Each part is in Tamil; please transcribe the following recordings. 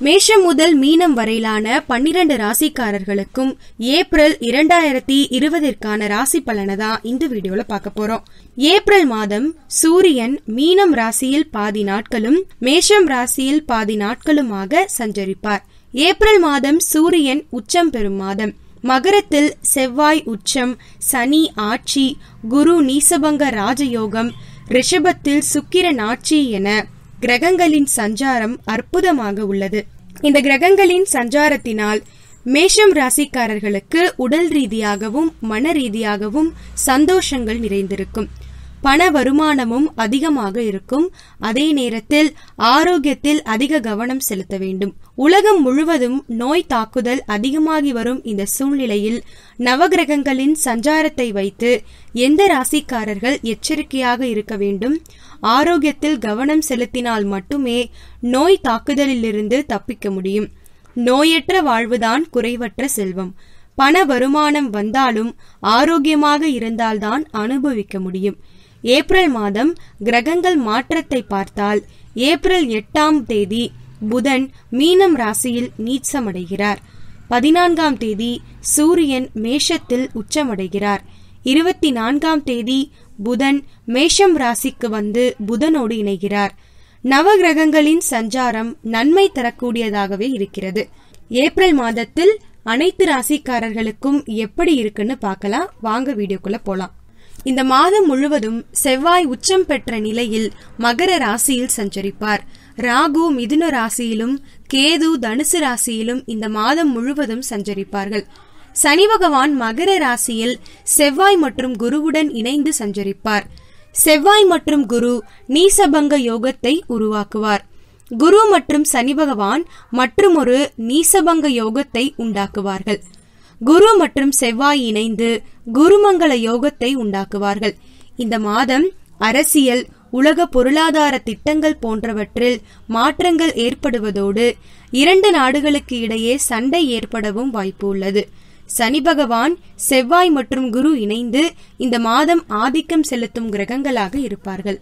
மேஷம் முதல் மீனம் வரையிலான 12 ராசிக்காரர்களுக்கும் ஏப்ரல் 2020 ராசி பலனை தான் இந்த வீடியோல பார்க்க போறோம். ஏப்ரல் மாதம் சூரியன் மீனம் ராசியில் பாதி நாட்களும் மேஷம் ராசியில் பாதி நாட்களுமாக சஞ்சரிப்பார். ஏப்ரல் மாதம் சூரியன் உச்சம் பெறும் மாதம். மகரத்தில் செவ்வாய் உச்சம், சனி ஆட்சி, குரு நீசபங்க ராஜயோகம், ரிஷபத்தில் சுக்கிரன் ஆட்சி என கிரகங்களின் சஞ்சாரம் அற்புதமாக உள்ளது. இந்த கிரகங்களின் சஞ்சாரத்தினால் மேஷம் ராசிக்காரர்களுக்கு உடல் ரீதியாகவும் மன ரீதியாகவும் சந்தோஷங்கள் நிறைந்திருக்கும். பண வருமானமும் அதிகமாக இருக்கும். அதே நேரத்தில் ஆரோக்கியத்தில் அதிக கவனம் செலுத்த வேண்டும். உலகம் முழுவதும் நோய் தாக்குதல் அதிகமாகி வரும் இந்த சூழ்நிலையில் நவகிரகங்களின் சஞ்சாரத்தை வைத்து எந்த ராசிக்காரர்கள் எச்சரிக்கையாக இருக்க வேண்டும்? ஆரோக்கியத்தில் கவனம் செலுத்தினால் மட்டுமே நோய் தாக்குதலிலிருந்து தப்பிக்க முடியும். நோயற்ற வாழ்வுதான் குறைவற்ற செல்வம். பண வருமானம் வந்தாலும் ஆரோக்கியமாக இருந்தால்தான் அனுபவிக்க முடியும். ஏப்ரல் மாதம் கிரகங்கள் மாற்றத்தை பார்த்தால் ஏப்ரல் 8ஆம் தேதி புதன் மீனம் ராசியில் நீச்சமடைகிறார். 14ஆம் தேதி சூரியன் மேஷத்தில் உச்சமடைகிறார். 24ஆம் தேதி புதன் மேஷம் ராசிக்கு வந்து புதனோடு இணைகிறார். நவகிரகங்களின் சஞ்சாரம் நன்மை தரக்கூடியதாகவே இருக்கிறது. ஏப்ரல் மாதத்தில் அனைத்து ராசிக்காரர்களுக்கும் எப்படி இருக்குன்னு பார்க்கலாம். வாங்க வீடியோக்குள்ள போலாம். இந்த மாதம் முழுவதும் செவ்வாய் உச்சம் பெற்ற நிலையில் மகர ராசியில் சஞ்சரிப்பார். ராகு மிதுன ராசியிலும் கேது தனுசு ராசியிலும் இந்த மாதம் முழுவதும் சஞ்சரிப்பார்கள். சனி பகவான் மகர ராசியில் செவ்வாய் மற்றும் குருவுடன் இணைந்து சஞ்சரிப்பார். செவ்வாய் மற்றும் குரு நீசபங்க யோகத்தை உருவாக்குவார். குரு மற்றும் சனி பகவான் மற்றுமொரு நீசபங்க யோகத்தை உண்டாக்குவார்கள். குரு மற்றும் செவ்வாய் இணைந்து குருமங்கள யோகத்தை உண்டாக்குவார்கள். இந்த மாதம் அரசியல், உலக பொருளாதார திட்டங்கள் போன்றவற்றில் மாற்றங்கள் ஏற்படுவதோடு 2 நாடுகளுக்கு இடையே சண்டை ஏற்படவும் வாய்ப்பு உள்ளது. சனி பகவான் செவ்வாய் மற்றும் குரு இணைந்து இந்த மாதம் ஆதிக்கம் செலுத்தும் கிரகங்களாக இருப்பார்கள்.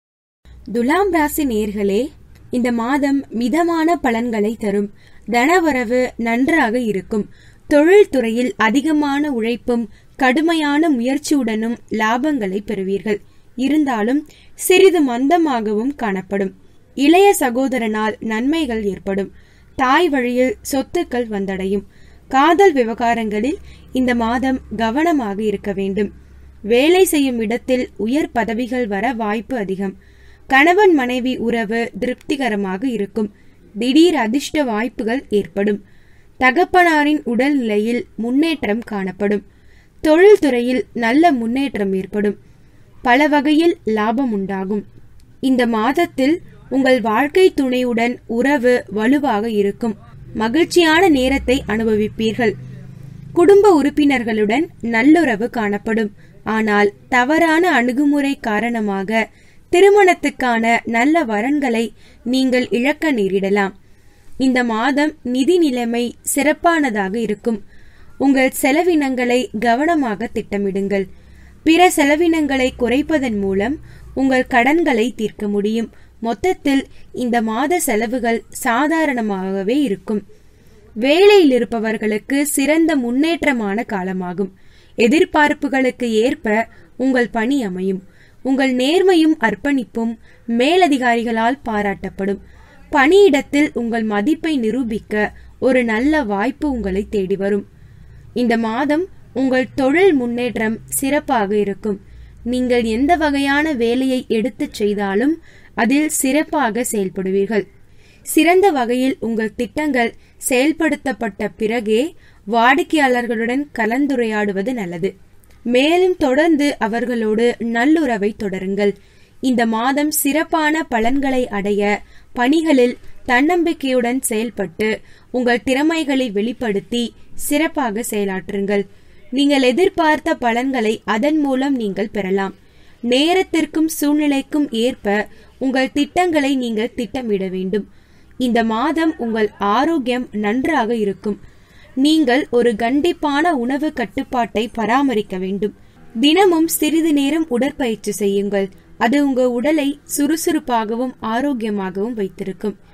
துலாம் ராசி நேயர்களே, இந்த மாதம் மிதமான பலன்களை தரும். தனவரவு நன்றாக இருக்கும். தொழில் துறையில் அதிகமான உழைப்பும் கடுமையான முயற்சியுடனும் லாபங்களை பெறுவீர்கள். இருந்தாலும் சிறிது மந்தமாகவும் காணப்படும். இளைய சகோதரனால் நன்மைகள் ஏற்படும். தாய் வழியில் சொத்துக்கள் வந்தடையும். காதல் விவகாரங்களில் இந்த மாதம் கவனமாக இருக்க வேண்டும். வேலை செய்யும் இடத்தில் உயர் பதவிகள் வர வாய்ப்பு அதிகம். கணவன் மனைவி உறவு திருப்திகரமாக இருக்கும். திடீர் அதிர்ஷ்ட வாய்ப்புகள் ஏற்படும். தகப்பனாரின் உடல்நிலையில் முன்னேற்றம் காணப்படும். தொழில் துறையில் நல்ல முன்னேற்றம் ஏற்படும். பல வகையில் லாபம் உண்டாகும். இந்த மாதத்தில் உங்கள் வாழ்க்கை துணையுடன் உறவு வலுவாக இருக்கும். மகிழ்ச்சியான நேரத்தை அனுபவிப்பீர்கள். குடும்ப உறுப்பினர்களுடன் நல்லுறவு காணப்படும். ஆனால் தவறான அணுகுமுறை காரணமாக திருமணத்துக்கான நல்ல வரன்களை நீங்கள் இழக்க நேரிடலாம். இந்த மாதம் நிதி நிலைமை சிறப்பானதாக இருக்கும். உங்கள் செலவினங்களை கவனமாக திட்டமிடுங்கள். பிற செலவினங்களை குறைப்பதன் மூலம் உங்கள் கடன்களை தீர்க்க முடியும். மொத்தத்தில் இந்த மாத செலவுகள் சாதாரணமாகவே இருக்கும். வேலையில் இருப்பவர்களுக்கு சிறந்த முன்னேற்றமான காலமாகும். எதிர்பார்ப்புகளுக்கு ஏற்ப உங்கள் பணி அமையும். உங்கள் நேர்மையும் அர்ப்பணிப்பும் மேலதிகாரிகளால் பாராட்டப்படும். பணியிடத்தில் உங்கள் மதிப்பை நிரூபிக்க ஒரு நல்ல வாய்ப்பு உங்களை தேடி வரும். இந்த மாதம் உங்கள் தொழில் முன்னேற்றம் சிறப்பாக இருக்கும். நீங்கள் எந்த வகையான வேலையை எடுத்து செய்தாலும் அதில் சிறப்பாக செயல்படுவீர்கள். சிறந்த வகையில் உங்கள் திட்டங்கள் செயல்படுத்தப்பட்ட பிறகே வாடிக்கையாளர்களுடன் கலந்துரையாடுவது நல்லது. மேலும் தொடர்ந்து அவர்களோடு நல்லுறவை தொடருங்கள். இந்த மாதம் சிறப்பான பலன்களை அடைய பணிகளில் தன்னம்பிக்கையுடன் செயல்பட்டு உங்கள் திறமைகளை வெளிப்படுத்தி சிறப்பாக செயலாற்றுங்கள். நீங்கள் எதிர்பார்த்த பலன்களை அதன் மூலம் நீங்கள் பெறலாம். நேரத்திற்கும் சூழ்நிலைக்கும் ஏற்ப உங்கள் திட்டங்களை நீங்கள் திட்டமிட வேண்டும். இந்த மாதம் உங்கள் ஆரோக்கியம் நன்றாக இருக்கும். நீங்கள் ஒரு கண்டிப்பான உணவு கட்டுப்பாட்டை பராமரிக்க வேண்டும். தினமும் சிறிது நேரம் உடற்பயிற்சி செய்யுங்கள். அது உங்க உடலை சுறுசுறுப்பாகவும் ஆரோக்கியமாகவும் வைத்திருக்கும்.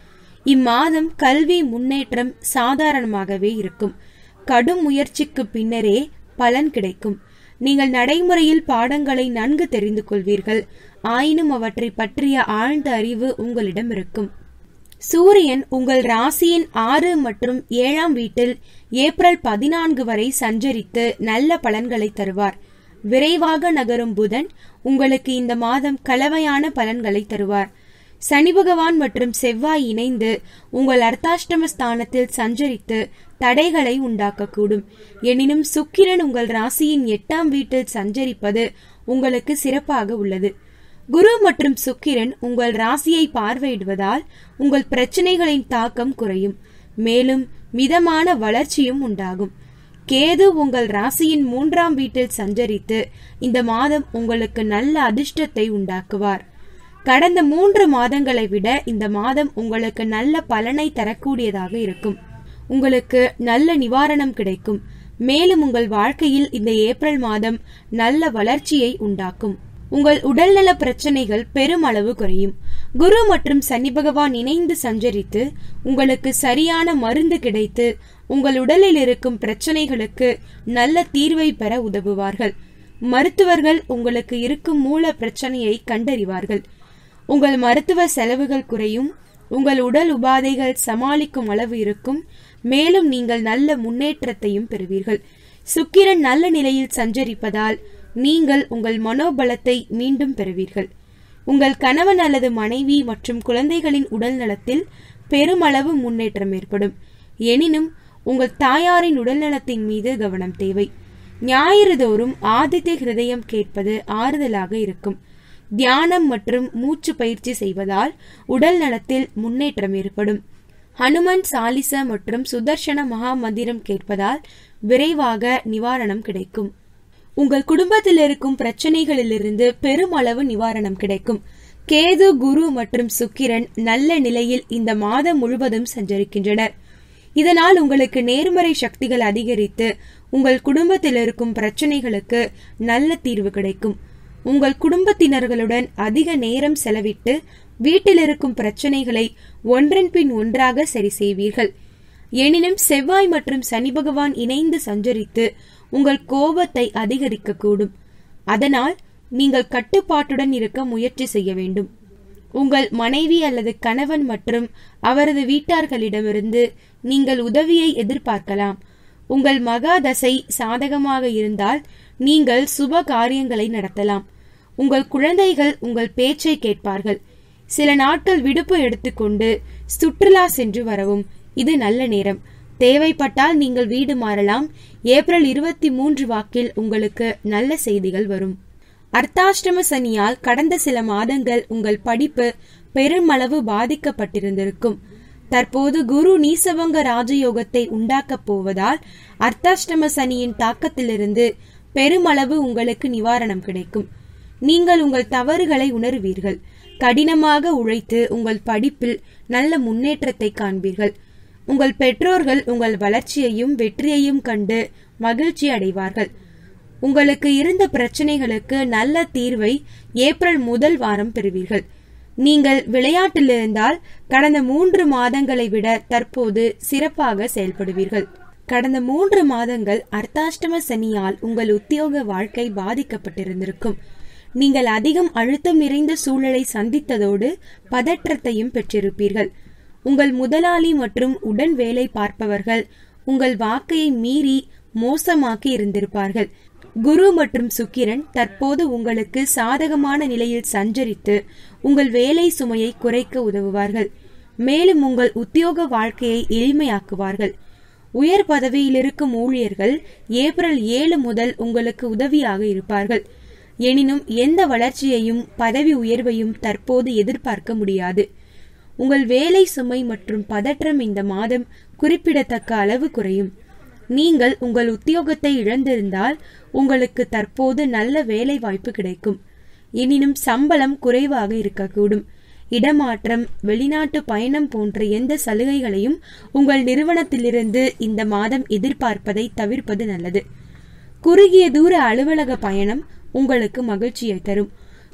இம்மாதம் கல்வி முன்னேற்றம் சாதாரணமாகவே இருக்கும். கடும் முயற்சிக்கு பின்னரே பலன் கிடைக்கும். நீங்கள் நடைமுறையில் பாடங்களை நன்கு தெரிந்து கொள்வீர்கள். ஆயினும் அவற்றை பற்றிய ஆழ்ந்த அறிவு உங்களிடம் இருக்கும். சூரியன் உங்கள் ராசியின் 6 மற்றும் 7ஆம் வீட்டில் ஏப்ரல் 14 வரை சஞ்சரித்து நல்ல பலன்களை தருவார். விரைவாக நகரும் புதன் உங்களுக்கு இந்த மாதம் கலவையான பலன்களை தருவார். சனி பகவான் மற்றும் செவ்வாய் இணைந்து உங்கள் அர்த்தாஷ்டம ஸ்தானத்தில் சஞ்சரித்து தடைகளை உண்டாக்கக்கூடும். எனினும் சுக்கிரன் உங்கள் ராசியின் 8ஆம் வீட்டில் சஞ்சரிப்பது உங்களுக்கு சிறப்பாக உள்ளது. குரு மற்றும் சுக்கிரன் உங்கள் ராசியை பார்வையிடுவதால் உங்கள் பிரச்சனைகளின் தாக்கம் குறையும். மேலும் மிதமான வளர்ச்சியும் உண்டாகும். கேது உங்கள் ராசியின் 3ஆம் வீட்டில் சஞ்சரித்து இந்த மாதம் உங்களுக்கு நல்ல அதிர்ஷ்டத்தை உண்டாக்குவார். கடந்த 3 மாதங்களை விட இந்த மாதம் உங்களுக்கு நல்ல பலனை தரக்கூடியதாக இருக்கும். உங்களுக்கு நல்ல நிவாரணம் கிடைக்கும். மேலும் உங்கள் வாழ்க்கையில் இந்த ஏப்ரல் மாதம் நல்ல வளர்ச்சியை உண்டாக்கும். உங்கள் உடல்நல பிரச்சனைகள் பெருமளவு குறையும். குரு மற்றும் சனி பகவான் இணைந்து சஞ்சரித்து உங்களுக்கு சரியான மருந்து கிடைத்து உங்கள் உடலில் இருக்கும் பிரச்சனைகளுக்கு நல்ல தீர்வை பெற உதவுவார்கள். மருத்துவர்கள் உங்களுக்கு இருக்கும் மூல பிரச்சனையை கண்டறிவார்கள். உங்கள் மருத்துவ செலவுகள் குறையும். உங்கள் உடல் உபாதைகள் சமாளிக்கும் அளவு இருக்கும். மேலும் நீங்கள் நல்ல முன்னேற்றத்தையும் பெறுவீர்கள். சுக்கிரன் நல்ல நிலையில் சஞ்சரிப்பதால் நீங்கள் உங்கள் மனோபலத்தை மீண்டும் பெறுவீர்கள். உங்கள் கணவன் அல்லது மனைவி மற்றும் குழந்தைகளின் உடல் நலத்தில் பெருமளவு முன்னேற்றம் ஏற்படும். எனினும் உங்கள் தாயாரின் உடல் நலத்தின் மீது கவனம் தேவை. ஞாயிறு தோறும் ஆதித்ய ஹிருதயம் கேட்பது ஆறுதலாக இருக்கும். தியானம் மற்றும் மூச்சு பயிற்சி செய்வதால் உடல் நலத்தில் முன்னேற்றம் ஏற்படும். ஹனுமன் சாலிச மற்றும் சுதர்சன மகா மந்திரம் கேட்பதால் விரைவாக நிவாரணம் கிடைக்கும். உங்கள் குடும்பத்தில் இருக்கும் பிரச்சனைகளிலிருந்து பெருமளவு நிவாரணம் கிடைக்கும். கேது, குரு மற்றும் சுக்கிரன் நல்ல நிலையில் இந்த மாதம் முழுவதும் சஞ்சரிக்கின்றனர். இதனால் உங்களுக்கு நேர்மறை சக்திகள் அதிகரித்து உங்கள் குடும்பத்தில் இருக்கும் பிரச்சனைகளுக்கு நல்ல தீர்வு கிடைக்கும். உங்கள் குடும்பத்தினர்களுடன் அதிக நேரம் செலவிட்டு வீட்டில் இருக்கும் பிரச்சனைகளை ஒன்றன் பின் ஒன்றாக சரி செய்வீர்கள். எனினும் செவ்வாய் மற்றும் சனி பகவான் இணைந்து சஞ்சரித்து உங்கள் கோபத்தை அதிகரிக்கக்கூடும். அதனால் நீங்கள் கட்டுப்பாட்டுடன் இருக்க முயற்சி செய்ய வேண்டும். உங்கள் மனைவி அல்லது கணவன் மற்றும் அவரது வீட்டார்களிடமிருந்து நீங்கள் உதவியை எதிர்பார்க்கலாம். உங்கள் மகா தசை சாதகமாக இருந்தால் நீங்கள் சுப காரியங்களை நடத்தலாம். உங்கள் குழந்தைகள் உங்கள் பேச்சை கேட்பார்கள். சில நாட்கள் விடுப்பு எடுத்துக்கொண்டு சுற்றுலா சென்று வரவும். இது நல்ல நேரம். தேவைப்பட்டால் நீங்கள் வீடு மாறலாம். ஏப்ரல் 23 வாக்கில் உங்களுக்கு நல்ல செய்திகள் வரும். அர்த்தாஷ்டம சனியால் கடந்த சில மாதங்கள் உங்கள் படிப்பு பெருமளவு பாதிக்கப்பட்டிருந்திருக்கும். தற்போது குரு நீசபங்க ராஜயோகத்தை உண்டாக்கப் போவதால் அர்த்தாஷ்டம சனியின் தாக்கத்திலிருந்து பெருமளவு உங்களுக்கு நிவாரணம் கிடைக்கும். நீங்கள் உங்கள் தவறுகளை உணர்வீர்கள். கடினமாக உழைத்து உங்கள் படிப்பில் நல்ல முன்னேற்றத்தை காண்பீர்கள். உங்கள் பெற்றோர்கள் உங்கள் வளர்ச்சியையும் வெற்றியையும் கண்டு மகிழ்ச்சி அடைவார்கள். உங்களுக்கு இருந்த பிரச்சனைகளுக்கு நல்ல தீர்வை ஏப்ரல் முதல் வாரம் பெறுவீர்கள். நீங்கள் விளையாட்டில் இருந்தால் கடந்த 3 மாதங்களை விட தற்போது சிறப்பாக செயல்படுவீர்கள். கடந்த 3 மாதங்கள் அர்த்தாஷ்டம சனியால் உங்கள் உத்தியோக வாழ்க்கை பாதிக்கப்பட்டிருந்திருக்கும். நீங்கள் அதிகம் அழுத்தம் நிறைந்த சூழலை சந்தித்ததோடு பதற்றத்தையும் பெற்றிருப்பீர்கள். உங்கள் முதலாளி மற்றும் உடன் வேலை பார்ப்பவர்கள் உங்கள் வாக்கையை மீறி மோசமாக்கி இருந்திருப்பார்கள். குரு மற்றும் சுக்கிரன் தற்போது உங்களுக்கு சாதகமான நிலையில் சஞ்சரித்து உங்கள் வேலை சுமையை குறைக்க உதவுவார்கள். மேலும் உங்கள் உத்தியோக வாழ்க்கையை எளிமையாக்குவார்கள். உயர் பதவியில் இருக்கும் ஊழியர்கள் ஏப்ரல் 7 முதல் உங்களுக்கு உதவியாக இருப்பார்கள். எனினும் எந்த வளர்ச்சியையும் பதவி உயர்வையும் தற்போது எதிர்பார்க்க முடியாது. உங்கள் வேலை சுமை மற்றும் பதற்றம் இந்த மாதம் குறிப்பிடத்தக்க அளவு குறையும். நீங்கள் உங்கள் உத்தியோகத்தை இழந்திருந்தால் உங்களுக்கு தற்போது நல்ல வேலை வாய்ப்பு கிடைக்கும். எனினும் சம்பளம் குறைவாக இருக்கக்கூடும். இடமாற்றம், வெளிநாட்டு பயணம் போன்ற எந்த சலுகைகளையும் உங்கள் நிறுவனத்திலிருந்து இந்த மாதம் எதிர்பார்ப்பதை தவிர்ப்பது நல்லது. குறுகிய தூர அலுவலக பயணம் உங்களுக்கு மகிழ்ச்சியை தரும்.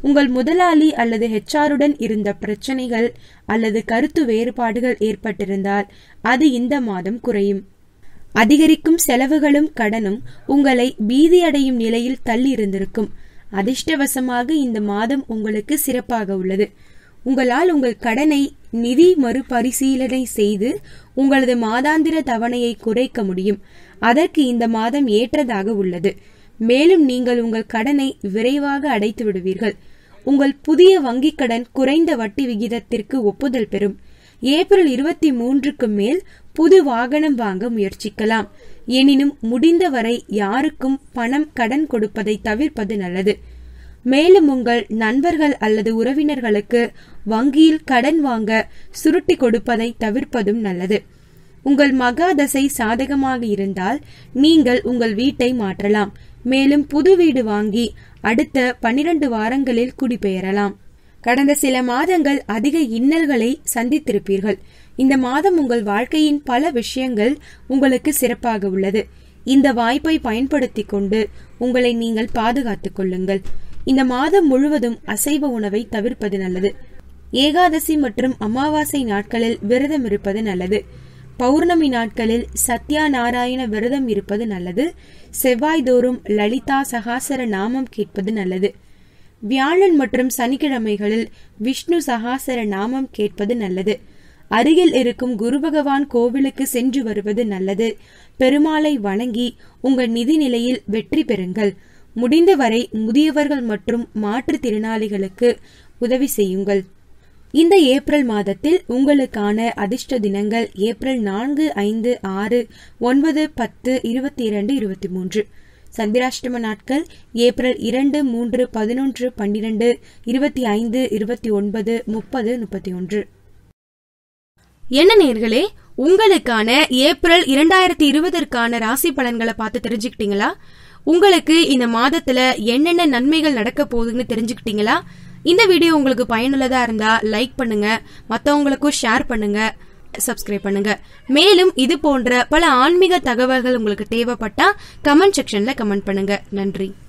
உங்கள் முதலாளி அல்லது ஹெச்ஆருடன் இருந்த பிரச்சனைகள் அல்லது கருத்து வேறுபாடுகள் ஏற்பட்டிருந்தால் அது இந்த மாதம் குறையும். அதிகரிக்கும் செலவுகளும் கடனும் உங்களை பீதியடையும் நிலையில் தள்ளி இருந்திருக்கும். அதிர்ஷ்டவசமாக இந்த மாதம் உங்களுக்கு சிறப்பாக உள்ளது. உங்களால் உங்கள் கடனை நிதி மறுபரிசீலனை செய்து உங்களது மாதாந்திர தவணையை குறைக்க முடியும். அதற்கு இந்த மாதம் ஏற்றதாக உள்ளது. மேலும் நீங்கள் உங்கள் கடனை விரைவாக அடைத்து விடுவீர்கள். உங்கள் புதிய வங்கிக் கடன் குறைந்த வட்டி விகிதத்திற்கு ஒப்புதல் பெறும். ஏப்ரல் 23க்கு மேல் புது வாகனம் வாங்க முயற்சிக்கலாம். எனினும் முடிந்தவரை யாருக்கும் பணம் கடன் கொடுப்பதை தவிர்ப்பது நல்லது. மேலும் உங்கள் நண்பர்கள் அல்லது உறவினர்களுக்கு வங்கியில் கடன் வாங்க சுருட்டி கொடுப்பதை தவிர்ப்பதும் நல்லது. உங்கள் மகாதசை சாதகமாக இருந்தால் நீங்கள் உங்கள் வீட்டை மாற்றலாம். மேலும் புது வீடு வாங்கி அடுத்த 12 வாரங்களில் குடிபெயரலாம். கடந்த சில மாதங்கள் அதிக இன்னல்களை சந்தித்திருப்பீர்கள். இந்த மாதம் உங்கள் வாழ்க்கையின் பல விஷயங்கள் உங்களுக்கு சிறப்பாக உள்ளது. இந்த வாய்ப்பை பயன்படுத்திக் கொண்டு உங்களை நீங்கள் பாதுகாத்துக் கொள்ளுங்கள். இந்த மாதம் முழுவதும் அசைவ உணவை தவிர்ப்பது நல்லது. ஏகாதசி மற்றும் அமாவாசை நாட்களில் விரதம் இருப்பது நல்லது. பௌர்ணமி நாட்களில் சத்யா நாராயண விரதம் இருப்பது நல்லது. செவ்வாய்தோறும் லலிதா சகாசர நாமம் கேட்பது நல்லது. வியாழன் மற்றும் சனிக்கிழமைகளில் விஷ்ணு சகாசர நாமம் கேட்பது நல்லது. அருகில் இருக்கும் குரு பகவான் கோவிலுக்கு சென்று வருவது நல்லது. பெருமாளை வணங்கி உங்கள் நிதி நிலையில் வெற்றி பெறுங்கள். முடிந்தவரை முதியவர்கள் மற்றும் மாற்றுத்திறனாளிகளுக்கு உதவி செய்யுங்கள். இந்த ஏப்ரல் மாதத்தில் உங்களுக்கான அதிர்ஷ்ட தினங்கள் ஏப்ரல் 4, 5, 6, 9, 10, 22, 23. சந்திராஷ்டம நாட்கள் ஏப்ரல் 2, 3, 11, 12, 25, 29, 30, 31. என்ன நேயர்களே, உங்களுக்கான ஏப்ரல் 2020ற்கான ராசி பலன்களை பார்த்து தெரிஞ்சுக்கிட்டீங்களா? உங்களுக்கு இந்த மாதத்துல என்னென்ன நன்மைகள் நடக்க போகுதுன்னு தெரிஞ்சுக்கிட்டீங்களா? இந்த வீடியோ உங்களுக்கு பயனுள்ளதா இருந்தா லைக் பண்ணுங்க, மத்தவங்களுக்கும் ஷேர் பண்ணுங்க, சப்ஸ்கிரைப் பண்ணுங்க. மேலும் இது போன்ற பல ஆன்மீக தகவல்கள் உங்களுக்கு தேவைப்பட்டா கமெண்ட் செக்ஷன்ல கமெண்ட் பண்ணுங்க. நன்றி.